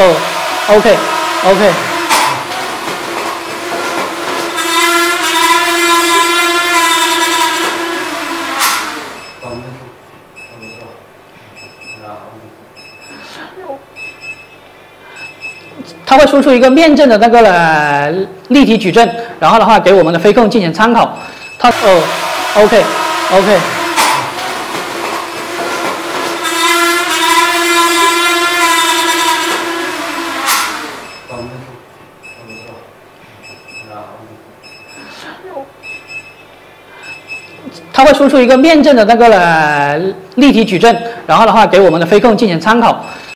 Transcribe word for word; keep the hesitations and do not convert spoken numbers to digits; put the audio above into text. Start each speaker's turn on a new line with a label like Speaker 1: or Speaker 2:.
Speaker 1: 哦 ，OK OK。它会输出一个面阵的那个呃立体矩阵，然后的话给我们的飞控进行参考。它哦 ，OK OK。它会输出一个面阵的那个呃立体矩阵，然后的话给我们的飞控进行参考。